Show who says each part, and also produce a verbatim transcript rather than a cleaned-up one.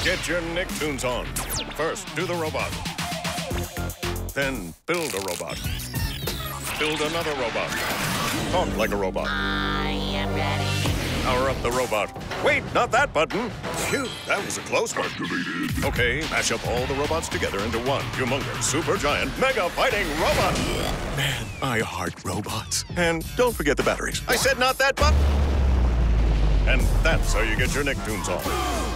Speaker 1: Get your Nicktoons on. First, do the robot. Then build a robot. Build another robot. Talk like a robot.
Speaker 2: I am ready.
Speaker 1: Power up the robot. Wait, not that button. Phew, that was a close one.
Speaker 3: Activated.
Speaker 1: Okay, mash up all the robots together into one humongous, super giant, mega fighting robot. Man, I heart robots. And don't forget the batteries. I said not that button. And that's how you get your Nicktoons on.